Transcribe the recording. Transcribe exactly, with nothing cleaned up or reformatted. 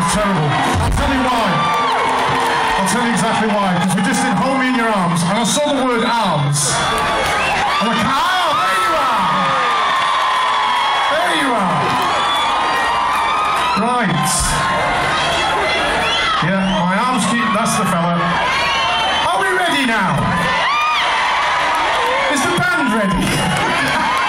terrible. I'll tell you why. I'll tell you exactly why. Because we just did Hold Me in Your Arms, and I saw the word arms. I'm like, oh, there you are. There you are. Right. Yeah, my arms keep, that's the fella. Are we ready now? Is the band ready?